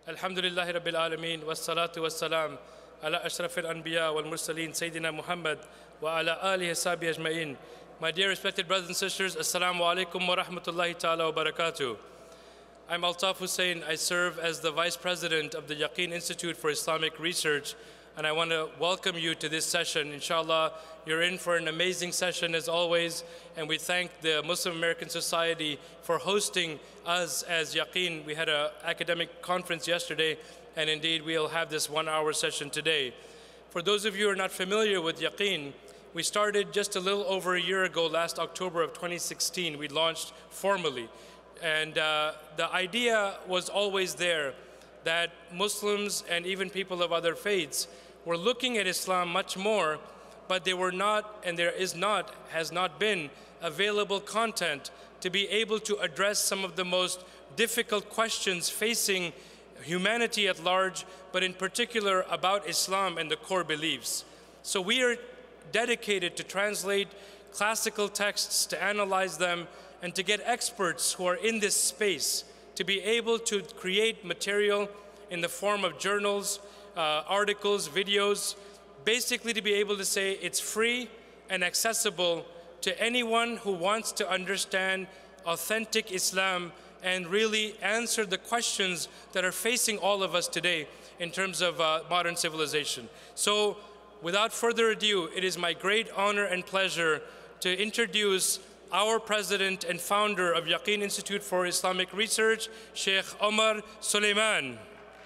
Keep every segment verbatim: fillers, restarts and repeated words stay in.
Alhamdulillahi Rabbil Alameen, wassalatu wassalam ala ashrafil anbiya wal mursaleen, Sayyidina Muhammad wa ala alihi sahabi ajma'in. My dear respected brothers and sisters, Assalamu alaikum wa rahmatullahi ta'ala wa barakatuh. I'm Altaf Hussain. I serve as the Vice President of the Yaqeen Institute for Islamic Research, and I want to welcome you to this session. Inshallah, you're in for an amazing session as always, and we thank the Muslim American Society for hosting us as Yaqeen. We had an academic conference yesterday, and indeed we'll have this one-hour session today. For those of you who are not familiar with Yaqeen, we started just a little over a year ago, last October of twenty sixteen. We launched formally, and uh, the idea was always there that Muslims and even people of other faiths were looking at Islam much more, but they were not, and there is not, has not been available content to be able to address some of the most difficult questions facing humanity at large, but in particular about Islam and the core beliefs. So we are dedicated to translate classical texts, to analyze them, and to get experts who are in this space to be able to create material in the form of journals, uh, articles, videos, basically to be able to say it's free and accessible to anyone who wants to understand authentic Islam and really answer the questions that are facing all of us today in terms of uh, modern civilization. So without further ado, it is my great honor and pleasure to introduce our president and founder of Yaqeen Institute for Islamic Research, Sheikh Omar Suleiman.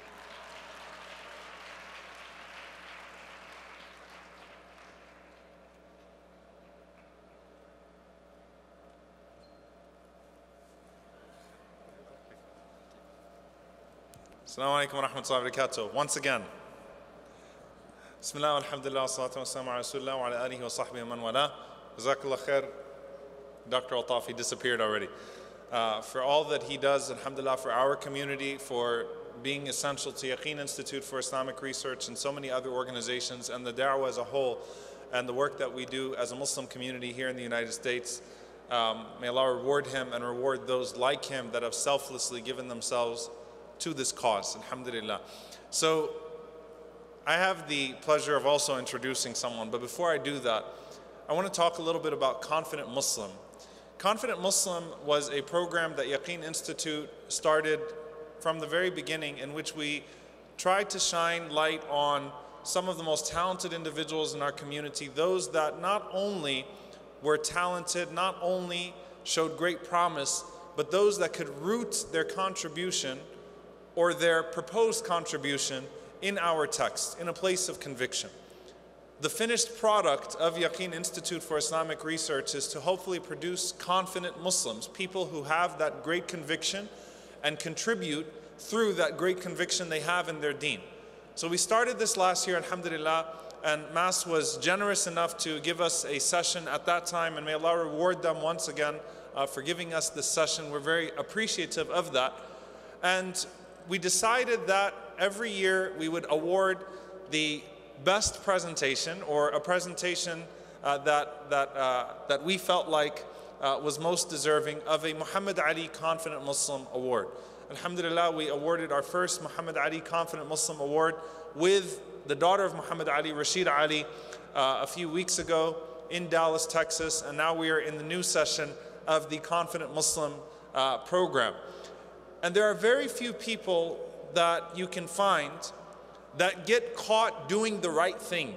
Assalamu alaikum wa rahmatullahi wa barakatuh. Once again, Bismillah, alhamdulillah, salatu wa salam ala rasulillah wa ala alihi wa sahbihi man wala. Jazakallah khair. Doctor Altaf, he disappeared already. Uh, for all that he does, alhamdulillah, for our community, for being essential to Yaqeen Institute for Islamic Research and so many other organizations, and the da'wah as a whole, and the work that we do as a Muslim community here in the United States. Um, may Allah reward him and reward those like him that have selflessly given themselves to this cause, alhamdulillah. So I have the pleasure of also introducing someone, but before I do that, I want to talk a little bit about Confident Muslim. Confident Muslim was a program that Yaqeen Institute started from the very beginning, in which we tried to shine light on some of the most talented individuals in our community, those that not only were talented, not only showed great promise, but those that could root their contribution or their proposed contribution in our text, in a place of conviction. The finished product of Yaqeen Institute for Islamic Research is to hopefully produce confident Muslims, people who have that great conviction and contribute through that great conviction they have in their deen. So we started this last year, alhamdulillah, and M A S was generous enough to give us a session at that time, and may Allah reward them once again uh, for giving us this session. We're very appreciative of that. And we decided that every year we would award the best presentation, or a presentation uh, that, that, uh, that we felt like uh, was most deserving of a Muhammad Ali Confident Muslim Award. Alhamdulillah, we awarded our first Muhammad Ali Confident Muslim Award with the daughter of Muhammad Ali, Rashida Ali, uh, a few weeks ago in Dallas, Texas, and now we are in the new session of the Confident Muslim uh, program. And there are very few people that you can find that get caught doing the right thing.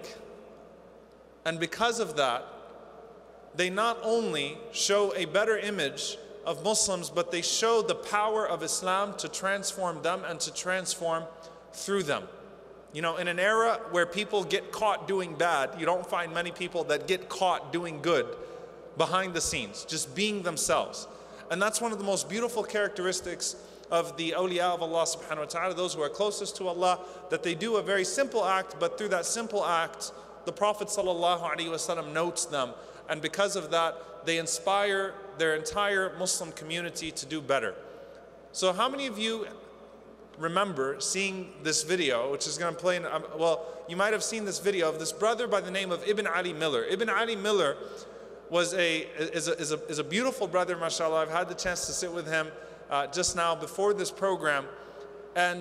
And because of that, they not only show a better image of Muslims, but they show the power of Islam to transform them and to transform through them. You know, in an era where people get caught doing bad, you don't find many people that get caught doing good behind the scenes, just being themselves. And that's one of the most beautiful characteristics of the awliya of Allah subhanahu wa ta'ala, those who are closest to Allah, that they do a very simple act, but through that simple act, the Prophet sallallahu alaihi wasallam notes them. And because of that, they inspire their entire Muslim community to do better. So how many of you remember seeing this video, which is going to play in, um, well, you might have seen this video of this brother by the name of Ibn Ali Miller. Ibn Ali Miller was a, is a, is a, is a beautiful brother, mashallah. I've had the chance to sit with him uh, just now before this program. And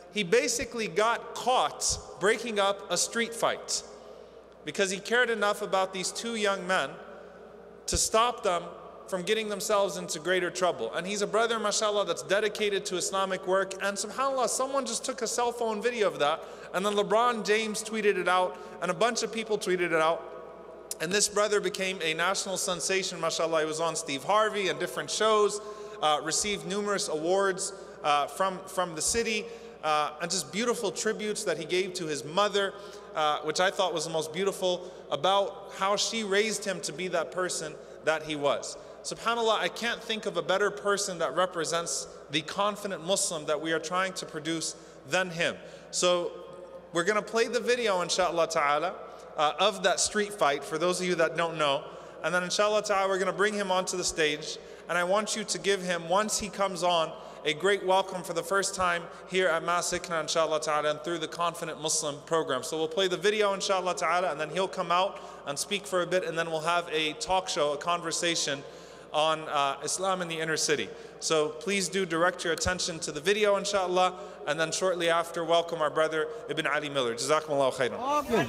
he basically got caught breaking up a street fight because he cared enough about these two young men to stop them from getting themselves into greater trouble. And he's a brother, mashallah, that's dedicated to Islamic work. And subhanAllah, someone just took a cell phone video of that, and then LeBron James tweeted it out, and a bunch of people tweeted it out. And this brother became a national sensation, mashallah. He was on Steve Harvey and different shows, uh, received numerous awards uh, from, from the city, uh, and just beautiful tributes that he gave to his mother, uh, which I thought was the most beautiful, about how she raised him to be that person that he was. SubhanAllah, I can't think of a better person that represents the confident Muslim that we are trying to produce than him. So we're going to play the video, inshallah ta'ala, uh, of that street fight for those of you that don't know. And then inshallah ta'ala, we're going to bring him onto the stage. And I want you to give him, once he comes on, a great welcome for the first time here at M A S ICNA, inshallah ta'ala, and through the Confident Muslim program. So we'll play the video, inshallah ta'ala, and then he'll come out and speak for a bit, and then we'll have a talk show, a conversation on uh, Islam in the inner city. So please do direct your attention to the video, inshallah, and then shortly after, welcome our brother Ibn Ali Miller. Jazakumullahu khairan.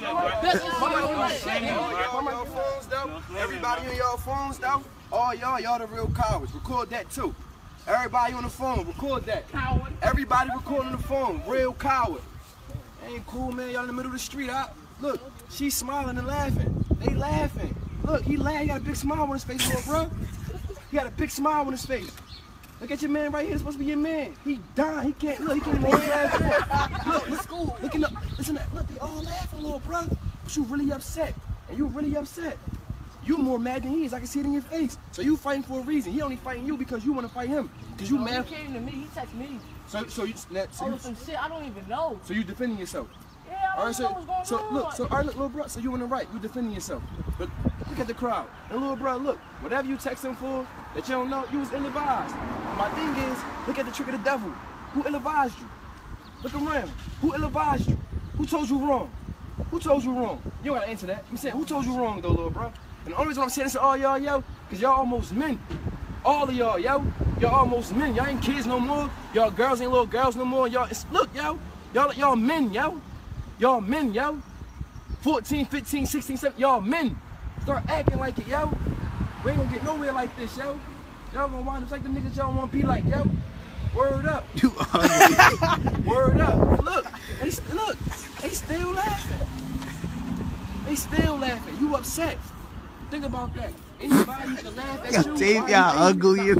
Everybody on y'all phones though, all y'all, y'all the real cowards. Record that too. Everybody on the phone, record that. Coward. Everybody recording the phone, real coward. Ain't cool, man. Y'all in the middle of the street. I, look, she's smiling and laughing. They laughing. Look, he laughed. He got a big smile on his face, little bro. He got a big smile on his face. Look at your man right here. It's supposed to be your man. He dying. He can't look. He can't even laugh. Look, look, look, look, look, listen. Look, they all laughing, little bro. But you really upset, and you really upset. You more mad than he is. I can see it in your face. So you fighting for a reason. He only fighting you because you want to fight him. Because you no, mad. He came to me. He texted me. So, so you, so oh, you, some shit I don't even know. So you defending yourself. Yeah, I don't all right, so, know what's going so on. look, so all right, look, little bro. So you in the right. You defending yourself. But look at the crowd. And little bro, look, whatever you text him for that you don't know, you was ill-advised. My thing is, look at the trick of the devil. Who ill-advised you? Look around. Who ill-advised you? Who told you wrong? Who told you wrong? You don't gotta answer that. I'm saying, who told you wrong though, little bro? And the only reason I'm saying this to all y'all, yo, because y'all almost men. All of y'all, yo. Y'all almost men. Y'all ain't kids no more. Y'all girls ain't little girls no more. Y'all, look, yo. Y'all, y'all men, yo. Y'all men, yo. fourteen, fifteen, sixteen, seventeen, y'all men. Start acting like it, yo. We ain't gonna get nowhere like this, yo. Y'all gonna wind up like the niggas y'all wanna be like, yo. Word up. You ugly. Word up. Look, they, look, they still laughing. They still laughing. You upset. Think about that. Anybody can laugh at you. Damn, y'all ugly.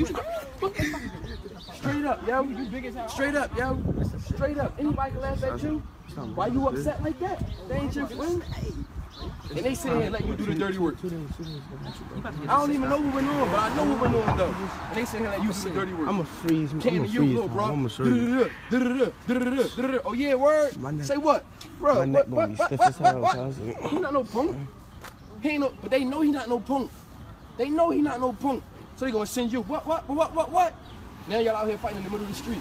Straight up, yo. Straight up, yo. Straight up. Anybody can laugh at you. Why you upset like that? They ain't your friend. And they sit here and let you do the dirty work. I don't even know what went on, but I know what went on though. And they sit here and let you do the dirty work. I'm a freeze. I'm Can't a you, freeze, little bro. I'm a freeze. Oh yeah, word. Say what, bro? My neck What? gonna What? be What? stiff as What? hell, What? cuz. He not no punk. He ain't no. But they know he not no punk. They know he not no punk. So they gonna send you what? What? What? What? What? Now y'all out here fighting in the middle of the street.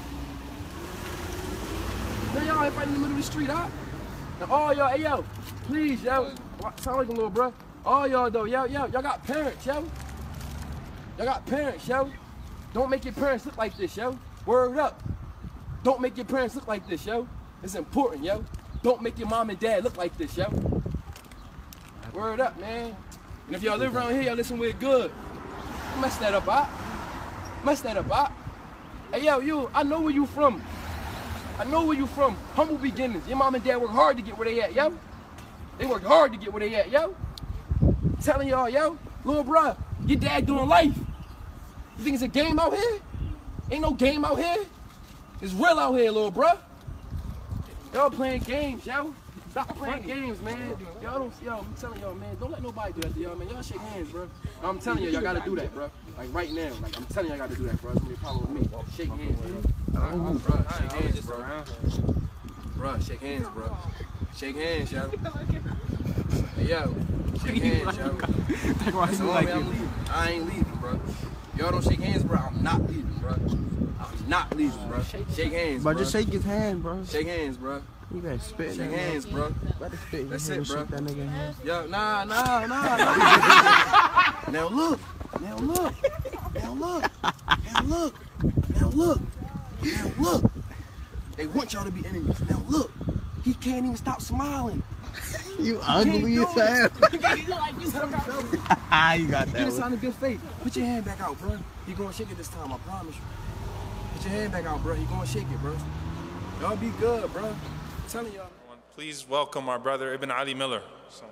Now y'all out here fighting in the middle of the street, huh? Now all y'all, hey yo, please, yo. Sound like a little bro. All y'all though, yo, yo, y'all got parents, yo. Y'all got parents, yo. Don't make your parents look like this, yo. Word up. Don't make your parents look like this, yo. It's important, yo. Don't make your mom and dad look like this, yo. Word up, man. And if y'all live around here, y'all listen with it good. Mess that up, ah. Mess that up, ah. Hey, yo, you, I know where you from. I know where you from. Humble beginnings. Your mom and dad work hard to get where they at, yo. They work hard to get where they at, yo. I'm telling y'all, yo, little bruh, your dad doing life. You think it's a game out here? Ain't no game out here. It's real out here, little bruh. Y'all playing games, yo. Stop playing games, man. Y'all don't, yo, I'm telling y'all, man, don't let nobody do that to y'all, man. Y'all shake hands, bro. I'm telling you, y'all gotta do that, bro. Like right now, like I'm telling you, y'all gotta do that, bro. It's gonna be a problem with me. Shake hands, bro. Uh, bro, shake hands, bro. Bro, shake hands, bro. Shake hands, yo. Hey, yo, shake hands, yo. That's all, man, I'm leaving. I ain't leaving, bro. Y'all don't shake hands, bro. I'm not leaving, bro. I'm not leaving, bro. Shake hands, bro. But just shake his hand, bro. Shake hands, bro. You gotta spit. Shake hands, bro. Better spit. That's it, bro. Shake that nigga hand. Yo, nah, nah, nah, nah. Now look. Now look. Now look. Now look. Now look. Now look. They want y'all to be enemies. Now look, he can't even stop smiling. You ugly as hell. You look like you some kind of- Ah, you got Get that a one. sign of good faith. Put your hand back out, bro. He gonna shake it this time, I promise you. Put your hand back out, bro. He gonna shake it, bro. Y'all be good, bro. I'm telling y'all. Please welcome our brother Ibn Ali Miller. So.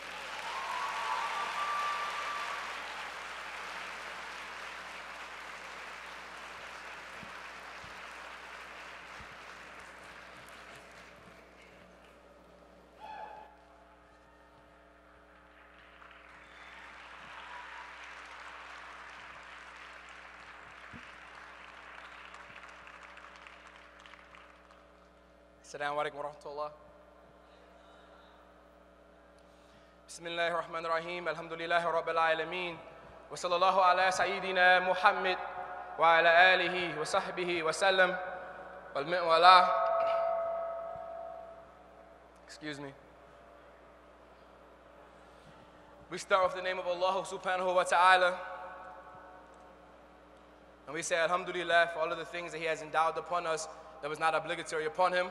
السلام عليكم ورحمة الله. بسم الله الرحمن الرحيم. الحمد لله رب العالمين. وصلى الله على سيدنا محمد وعلى آله وصحبه وسلم والمن والاه. Excuse me. We start with the name of Allah subhanahu wa ta'ala. And we say alhamdulillah for all of the things that He has endowed upon us that was not obligatory upon Him.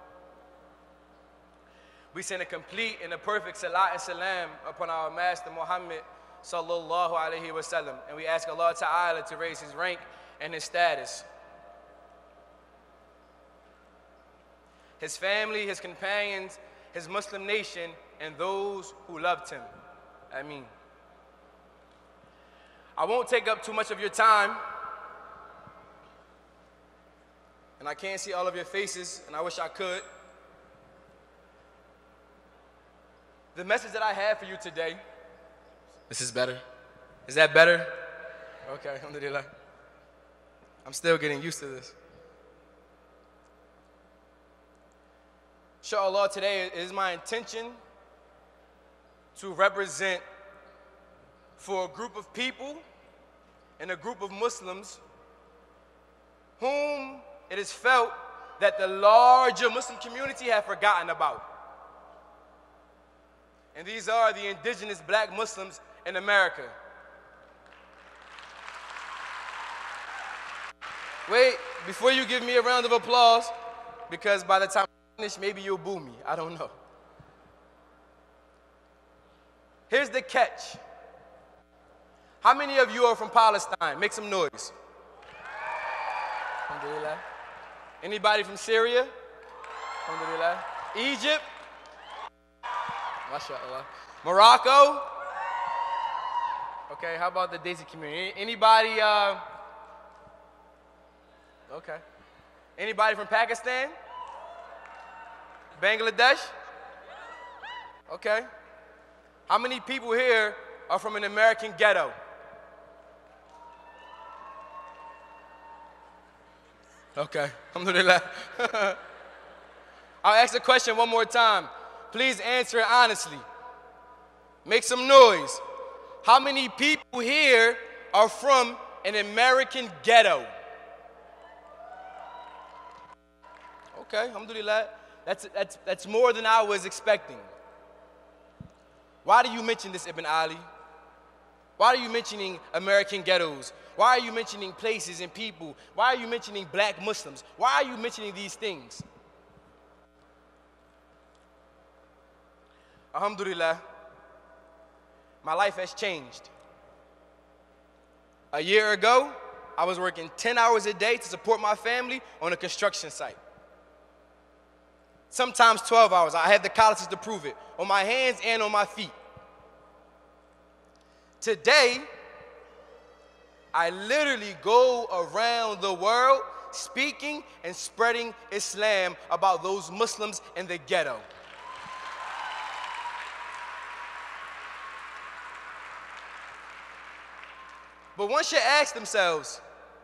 We send a complete and a perfect salat and salam upon our Master Muhammad sallallahu alaihi wasallam. And we ask Allah Ta'ala to raise his rank and his status. His family, his companions, his Muslim nation, and those who loved him. Ameen. I won't take up too much of your time. And I can't see all of your faces, and I wish I could. The message that I have for you today, this is better. Is that better? Okay, alhamdulillah. I'm still getting used to this. Inshallah, today it is my intention to represent for a group of people and a group of Muslims whom it is felt that the larger Muslim community have forgotten about. And these are the indigenous black Muslims in America. Wait, before you give me a round of applause, because by the time I finish, maybe you'll boo me. I don't know. Here's the catch. How many of you are from Palestine? Make some noise. Alhamdulillah. Anybody from Syria? Alhamdulillah. Egypt? MashaAllah. Morocco? Okay, how about the Daisy community? Anybody, uh, okay. Anybody from Pakistan? Bangladesh? Okay. How many people here are from an American ghetto? Okay, alhamdulillah. I'll ask the question one more time. Please answer it honestly. Make some noise. How many people here are from an American ghetto? Okay, alhamdulillah. That's, that's, that's more than I was expecting. Why do you mention this, Ibn Ali? Why are you mentioning American ghettos? Why are you mentioning places and people? Why are you mentioning black Muslims? Why are you mentioning these things? Alhamdulillah, my life has changed. A year ago, I was working ten hours a day to support my family on a construction site. Sometimes twelve hours. I had the calluses to prove it, on my hands and on my feet. Today, I literally go around the world speaking and spreading Islam about those Muslims in the ghetto. But one should ask themselves,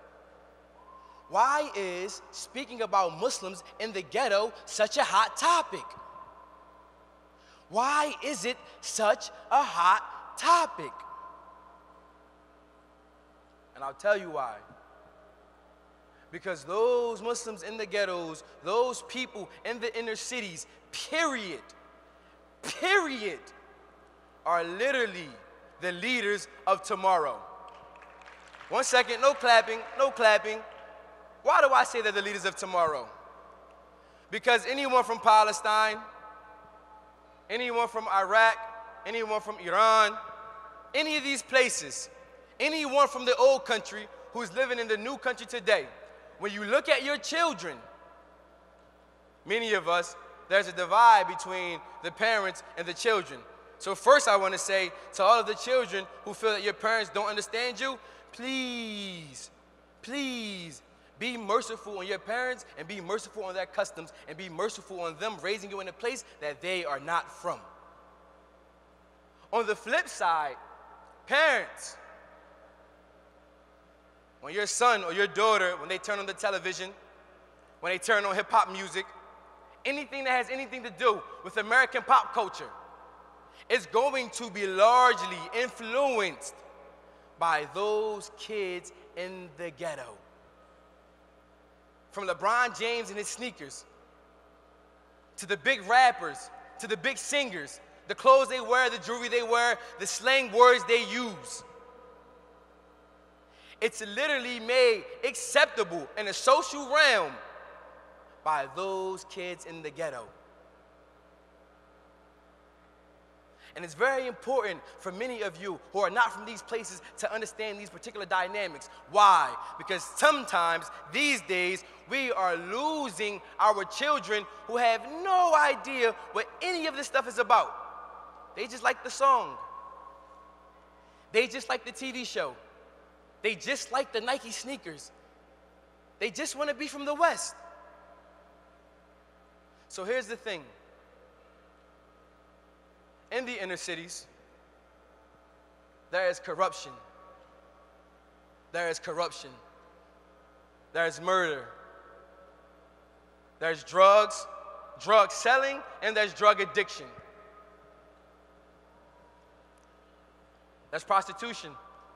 why is speaking about Muslims in the ghetto such a hot topic? Why is it such a hot topic? And I'll tell you why. Because those Muslims in the ghettos, those people in the inner cities, period, period, are literally the leaders of tomorrow. One second, no clapping, no clapping. Why do I say they're the leaders of tomorrow? Because anyone from Palestine, anyone from Iraq, anyone from Iran, any of these places, anyone from the old country who's living in the new country today, when you look at your children, many of us, there's a divide between the parents and the children. So first I want to say to all of the children who feel that your parents don't understand you, please, please be merciful on your parents and be merciful on their customs and be merciful on them raising you in a place that they are not from. On the flip side, parents, when your son or your daughter, when they turn on the television, when they turn on hip-hop music, anything that has anything to do with American pop culture, is going to be largely influenced by those kids in the ghetto. From LeBron James and his sneakers, to the big rappers, to the big singers, the clothes they wear, the jewelry they wear, the slang words they use. It's literally made acceptable in a social realm by those kids in the ghetto. And it's very important for many of you who are not from these places to understand these particular dynamics. Why? Because sometimes these days we are losing our children who have no idea what any of this stuff is about. They just like the song. They just like the T V show. They just like the Nike sneakers. They just want to be from the West. So here's the thing. In the inner cities, there is corruption. There is corruption. There is murder. There's drugs, drug selling, and there's drug addiction. There's prostitution.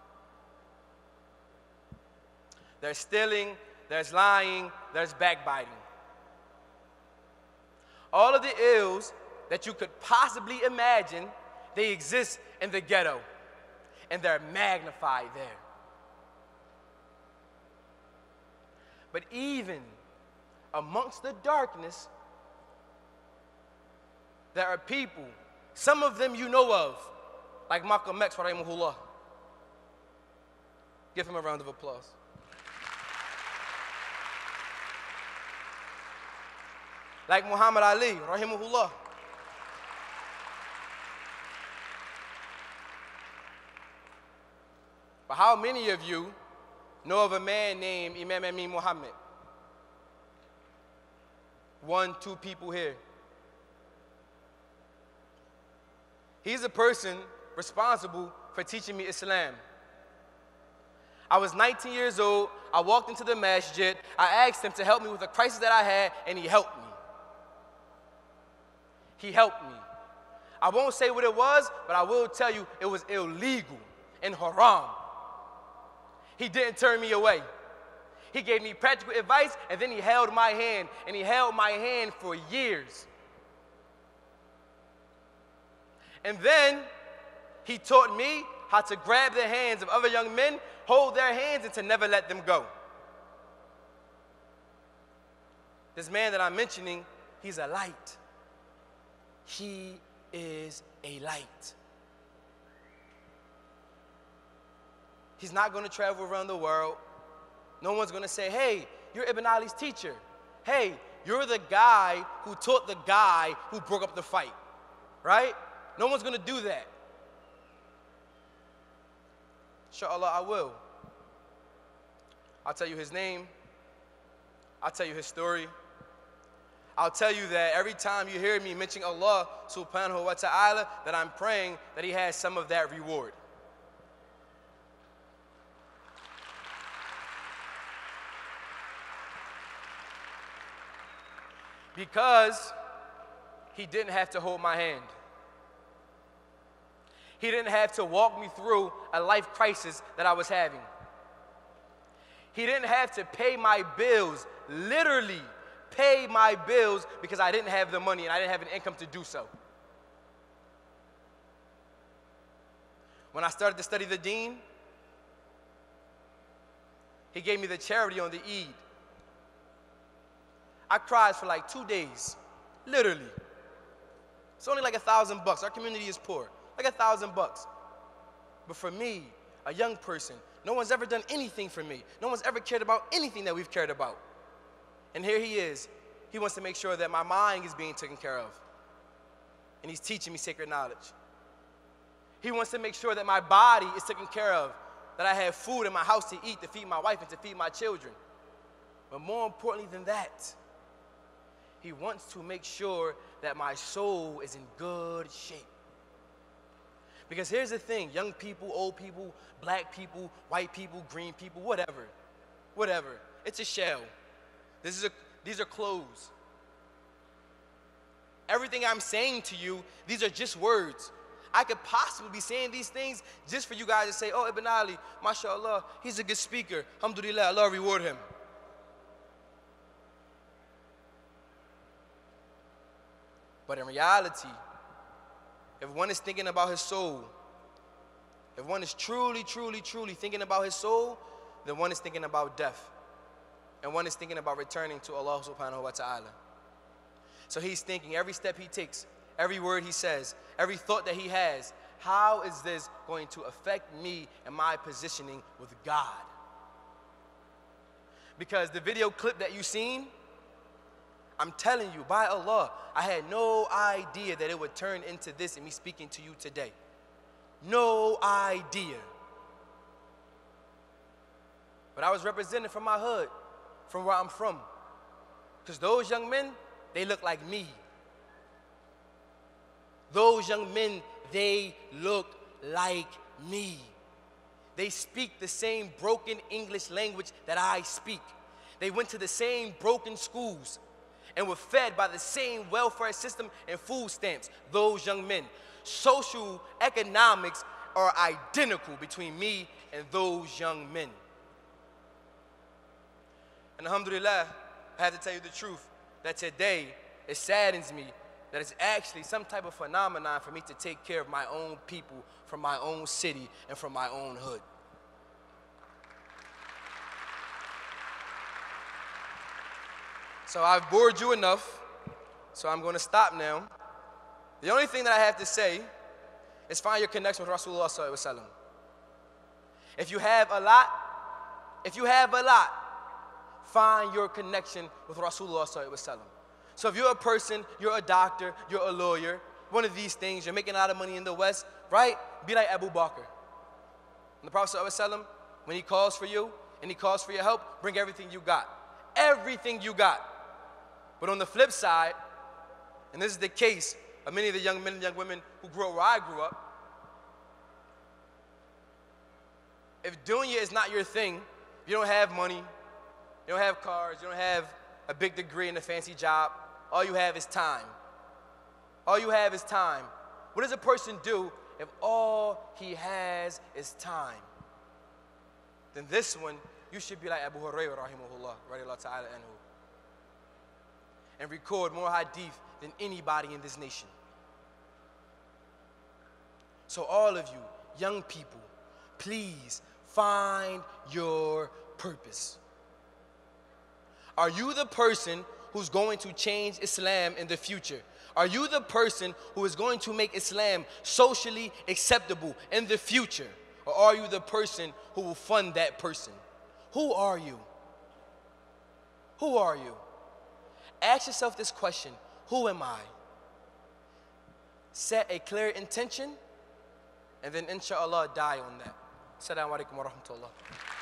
There's stealing, there's lying, there's backbiting. All of the ills that you could possibly imagine, they exist in the ghetto, and they're magnified there. But even amongst the darkness, there are people, some of them you know of, like Malcolm X, rahimahullah. Give him a round of applause. Like Muhammad Ali, rahimahullah. But how many of you know of a man named Imam Amin Muhammad? One, two people here. He's a person responsible for teaching me Islam. I was nineteen years old. I walked into the masjid. I asked him to help me with a crisis that I had, and he helped me. He helped me. I won't say what it was, but I will tell you it was illegal and haram. He didn't turn me away. He gave me practical advice, and then he held my hand, and he held my hand for years. And then he taught me how to grab the hands of other young men, hold their hands, and to never let them go. This man that I'm mentioning, he's a light. He is a light. He's not going to travel around the world. No one's going to say, hey, you're Ibn Ali's teacher. Hey, you're the guy who taught the guy who broke up the fight, right? No one's going to do that. Inshallah, I will. I'll tell you his name. I'll tell you his story. I'll tell you that every time you hear me mention Allah subhanahu wa ta'ala, that I'm praying that he has some of that reward. Because he didn't have to hold my hand. He didn't have to walk me through a life crisis that I was having. He didn't have to pay my bills, literally pay my bills, because I didn't have the money and I didn't have an income to do so. When I started to study the deen, he gave me the charity on the Eid. I cried for like two days, literally. It's only like a thousand bucks. Our community is poor, like a thousand bucks. But for me, a young person, no one's ever done anything for me. No one's ever cared about anything that we've cared about. And here he is. He wants to make sure that my mind is being taken care of. And he's teaching me sacred knowledge. He wants to make sure that my body is taken care of, that I have food in my house to eat, to feed my wife, and to feed my children. But more importantly than that, he wants to make sure that my soul is in good shape. Because here's the thing, young people, old people, black people, white people, green people, whatever, whatever. It's a shell. This is a, these are clothes. Everything I'm saying to you, these are just words. I could possibly be saying these things just for you guys to say, oh, Ibn Ali, mashallah, he's a good speaker. Alhamdulillah, Allah reward him. But in reality, if one is thinking about his soul, if one is truly, truly, truly thinking about his soul, then one is thinking about death. And one is thinking about returning to Allah subhanahu wa ta'ala. So he's thinking every step he takes, every word he says, every thought that he has, how is this going to affect me and my positioning with God? Because the video clip that you've seen, I'm telling you, by Allah, I had no idea that it would turn into this and me speaking to you today. No idea. But I was represented from my hood, from where I'm from. Because those young men, they look like me. Those young men, they look like me. They speak the same broken English language that I speak. They went to the same broken schools and were fed by the same welfare system and food stamps, those young men. Social economics are identical between me and those young men. And alhamdulillah, I have to tell you the truth, that today it saddens me that it's actually some type of phenomenon for me to take care of my own people from my own city and from my own hood. So I've bored you enough, so I'm going to stop now. The only thing that I have to say is find your connection with Rasulullah sallallahu alaihi wasallam. If you have a lot, if you have a lot, find your connection with Rasulullah sallallahu alaihi wasallam. So if you're a person, you're a doctor, you're a lawyer, one of these things, you're making a lot of money in the West, right? Be like Abu Bakr. And the Prophet sallallahu alaihi wasallam, when he calls for you and he calls for your help, bring everything you got. Everything you got. But on the flip side, and this is the case of many of the young men and young women who grew up where I grew up, if dunya is not your thing, you don't have money, you don't have cars, you don't have a big degree and a fancy job, all you have is time. All you have is time. What does a person do if all he has is time? Then this one, you should be like Abu Hurairah rahimahullah, radiallahu ta'ala anhu, and record more hadith than anybody in this nation. So all of you, young people, please find your purpose. Are you the person who's going to change Islam in the future? Are you the person who is going to make Islam socially acceptable in the future? Or are you the person who will fund that person? Who are you? Who are you? Ask yourself this question, who am I? Set a clear intention, and then inshallah die on that. Assalamu alaikum wa rahmatullah.